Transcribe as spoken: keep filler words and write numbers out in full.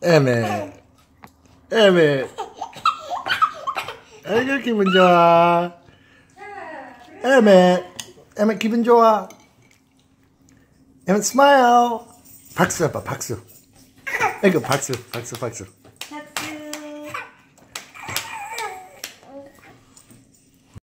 에메 에메 아이고 기분 좋아. 에메 에메 기분 좋아. 에메 스마일. 박수 해봐 박수. 아이고 박수 박수 박수.